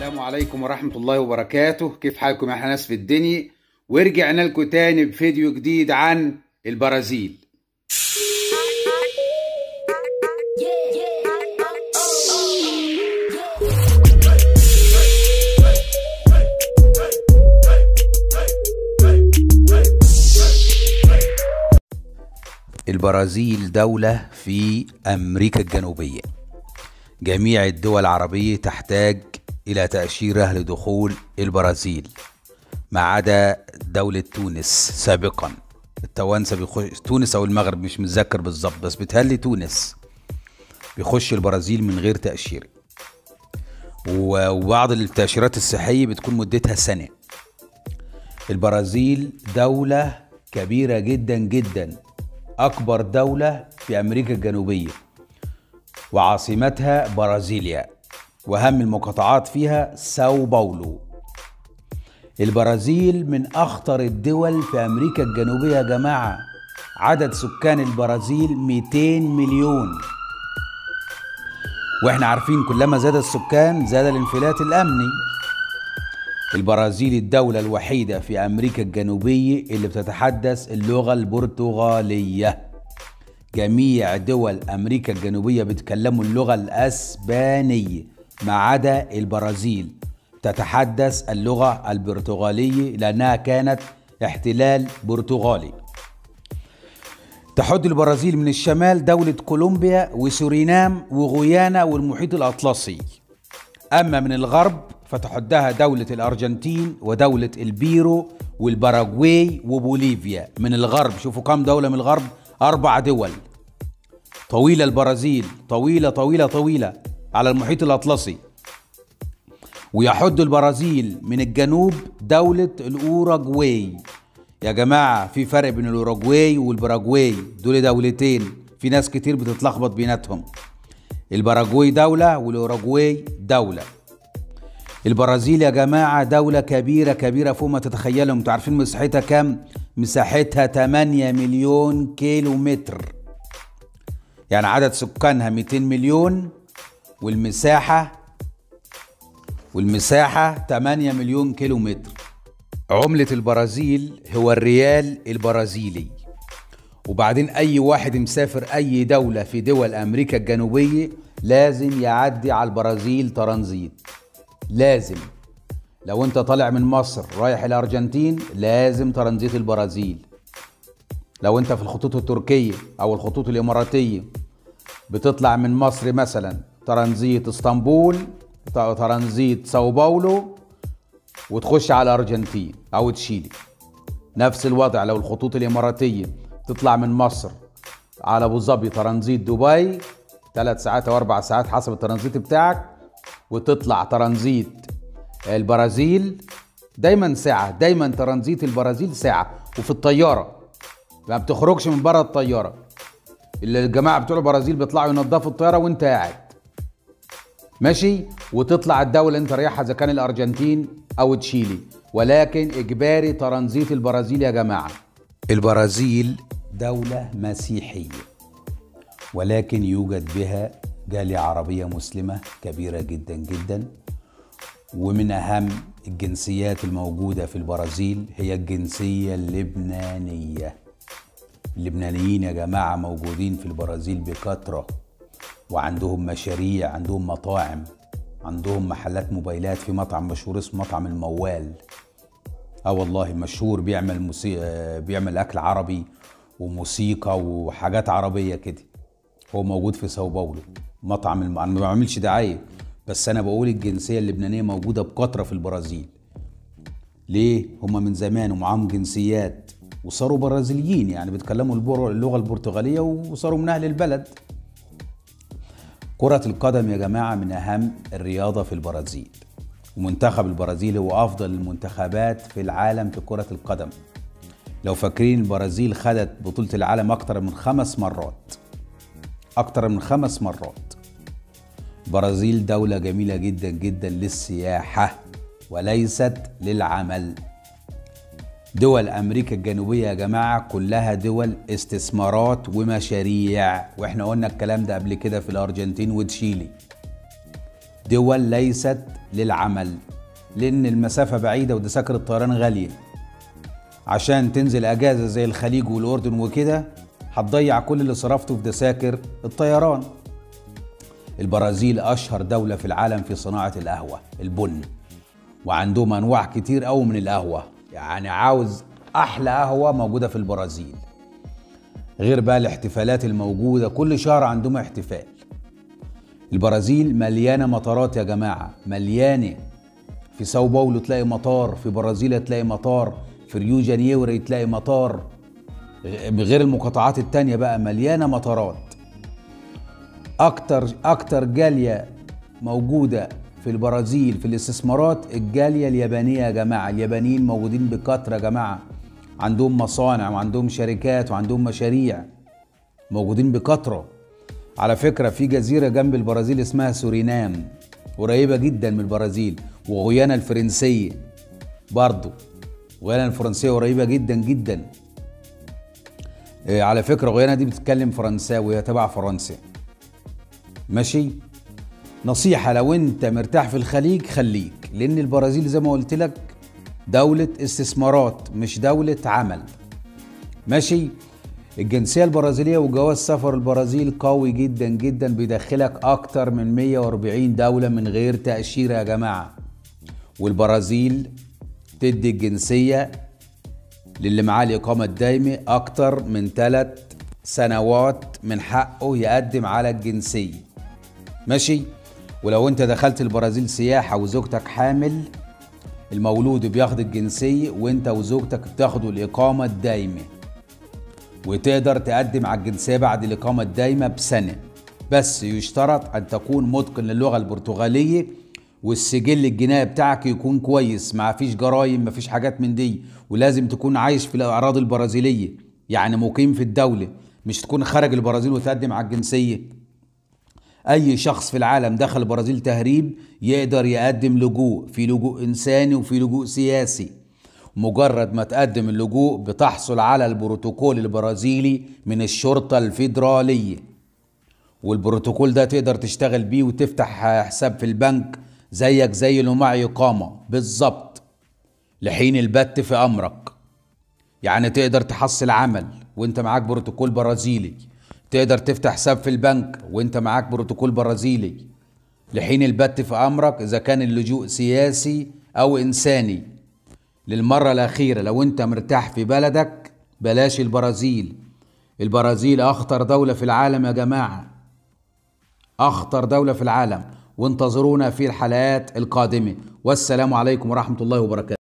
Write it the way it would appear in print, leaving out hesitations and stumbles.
السلام عليكم ورحمة الله وبركاته. كيف حالكم يا ناس في الدنيا؟ ورجعنا لكم تاني بفيديو جديد عن البرازيل. البرازيل دولة في أمريكا الجنوبية. جميع الدول العربية تحتاج إلى تأشيرة لدخول البرازيل ما عدا دولة تونس. سابقا التوانسة بيخش تونس أو المغرب، مش متذكر بالظبط، بس بتهيألي تونس بيخش البرازيل من غير تأشيرة، وبعض التأشيرات الصحية بتكون مدتها سنة. البرازيل دولة كبيرة جدا جدا، أكبر دولة في أمريكا الجنوبية، وعاصمتها برازيليا، وأهم المقاطعات فيها ساو باولو. البرازيل من أخطر الدول في أمريكا الجنوبية يا جماعة. عدد سكان البرازيل 200 مليون، وإحنا عارفين كلما زاد السكان زاد الانفلات الأمني. البرازيل الدولة الوحيدة في أمريكا الجنوبية اللي بتتحدث اللغة البرتغالية. جميع دول أمريكا الجنوبية بيتكلموا اللغة الأسبانية ما عدا البرازيل تتحدث اللغة البرتغالية لأنها كانت احتلال برتغالي. تحد البرازيل من الشمال دولة كولومبيا وسورينام وغويانا والمحيط الأطلسي، أما من الغرب فتحدها دولة الأرجنتين ودولة البيرو والباراغواي وبوليفيا. من الغرب شوفوا كم دولة من الغرب، 4 دول. طويلة البرازيل، طويلة طويلة طويلة على المحيط الأطلسي. ويحد البرازيل من الجنوب دولة الأوروغواي. يا جماعة في فرق بين الأوروغواي والباراغواي، دول دولتين في ناس كتير بتتلخبط بيناتهم. الباراغواي دولة والأوروغواي دولة. البرازيل يا جماعة دولة كبيرة كبيرة فوق ما تتخيلوا. انتوا عارفين مساحتها كام؟ مساحتها 8 مليون كيلو متر، يعني عدد سكانها 200 مليون والمساحة 8 مليون كيلو متر. عملة البرازيل هو الريال البرازيلي. وبعدين أي واحد مسافر أي دولة في دول أمريكا الجنوبية لازم يعدي على البرازيل ترانزيت. لازم. لو انت طالع من مصر رايح الأرجنتين لازم ترانزيت البرازيل. لو انت في الخطوط التركية أو الخطوط الإماراتية بتطلع من مصر مثلا ترانزيت اسطنبول، ترانزيت ساو باولو، وتخش على الأرجنتين أو تشيلي. نفس الوضع لو الخطوط الإماراتية تطلع من مصر على أبو ظبي ترانزيت دبي 3 ساعات أو 4 ساعات حسب الترانزيت بتاعك، وتطلع ترانزيت البرازيل دايما ساعة. دايما ترانزيت البرازيل ساعة، وفي الطيارة ما بتخرجش من بره الطيارة. اللي الجماعة بتوع البرازيل بيطلعوا ينظفوا الطيارة وانت قاعد ماشي، وتطلع الدولة انت رايحها اذا كان الأرجنتين أو تشيلي، ولكن إجباري ترانزيت البرازيل يا جماعة. البرازيل دولة مسيحية، ولكن يوجد بها جالية عربية مسلمة كبيرة جدا جدا. ومن أهم الجنسيات الموجودة في البرازيل هي الجنسية اللبنانية. اللبنانيين يا جماعة موجودين في البرازيل بكثرة، وعندهم مشاريع، عندهم مطاعم، عندهم محلات موبايلات. في مطعم مشهور اسمه مطعم الموال، والله مشهور، بيعمل أكل عربي وموسيقى وحاجات عربية كده. هو موجود في ساو باولو. مطعم انا ما بعملش دعايه، بس انا بقول الجنسيه اللبنانيه موجوده بكثره في البرازيل. ليه؟ هم من زمان ومعاهم جنسيات وصاروا برازيليين، يعني بيتكلموا اللغه البرتغاليه وصاروا من اهل البلد. كرة القدم يا جماعه من اهم الرياضه في البرازيل، ومنتخب البرازيل هو افضل المنتخبات في العالم في كرة القدم. لو فاكرين البرازيل خدت بطولة العالم اكتر من 5 مرات، أكتر من 5 مرات. البرازيل دولة جميلة جدا جدا للسياحة وليست للعمل. دول أمريكا الجنوبية يا جماعة كلها دول استثمارات ومشاريع، وإحنا قلنا الكلام ده قبل كده في الأرجنتين وتشيلي. دول ليست للعمل، لأن المسافة بعيدة وتذاكر الطيران غالية. عشان تنزل أجازة زي الخليج والأردن وكده هتضيع كل اللي صرفته في تذاكر الطيران. البرازيل أشهر دولة في العالم في صناعة القهوة البن، وعندهم أنواع كتير أوي من القهوة. يعني عاوز أحلى قهوة موجودة في البرازيل، غير بقى الاحتفالات الموجودة، كل شهر عندهم احتفال. البرازيل مليانة مطارات يا جماعة، مليانة. في ساو باولو تلاقي مطار، في برازيليا تلاقي مطار، في ريو جانيوري تلاقي مطار، بغير المقاطعات التانية بقى مليانة مطارات. أكتر جالية موجودة في البرازيل في الاستثمارات الجالية اليابانية يا جماعة. اليابانيين موجودين بكثرة يا جماعة، عندهم مصانع وعندهم شركات وعندهم مشاريع، موجودين بكثرة. على فكرة في جزيرة جنب البرازيل اسمها سورينام، قريبة جدا من البرازيل، وغيانا الفرنسية برضو، غيانا الفرنسية قريبة جدا جدا. على فكرة غيانا دي بتتكلم فرنساوي، هي تبع فرنسا. ماشي. نصيحة لو انت مرتاح في الخليج خليك، لان البرازيل زي ما قلت لك دولة استثمارات مش دولة عمل. ماشي. الجنسية البرازيلية وجواز سفر البرازيل قوي جدا جدا، بيدخلك اكتر من 140 دولة من غير تأشيرة يا جماعة. والبرازيل تدي الجنسية للي معاه الإقامة الدائمة أكتر من 3 سنوات من حقه يقدم على الجنسية. ماشي. ولو انت دخلت البرازيل سياحة وزوجتك حامل، المولود بياخد الجنسية وانت وزوجتك بتاخدوا الإقامة الدائمة، وتقدر تقدم على الجنسية بعد الإقامة الدائمة بسنة. بس يشترط أن تكون متقن للغة البرتغالية، والسجل الجنائي بتاعك يكون كويس، ما فيش جرائم، ما فيش حاجات من دي. ولازم تكون عايش في الأراضي البرازيلية، يعني مقيم في الدولة، مش تكون خارج البرازيل وتقدم على الجنسية. أي شخص في العالم دخل البرازيل تهريب يقدر يقدم لجوء، في لجوء إنساني وفي لجوء سياسي. مجرد ما تقدم اللجوء بتحصل على البروتوكول البرازيلي من الشرطة الفيدرالية، والبروتوكول ده تقدر تشتغل بيه وتفتح حساب في البنك زيك زي اللي معي إقامة بالظبط، لحين البت في أمرك. يعني تقدر تحصل عمل وانت معاك بروتوكول برازيلي، تقدر تفتح حساب في البنك وانت معاك بروتوكول برازيلي، لحين البت في أمرك إذا كان اللجوء سياسي أو إنساني. للمرة الأخيرة، لو انت مرتاح في بلدك بلاش البرازيل. البرازيل أخطر دولة في العالم يا جماعة، أخطر دولة في العالم. وانتظرونا في الحلقات القادمة، والسلام عليكم ورحمة الله وبركاته.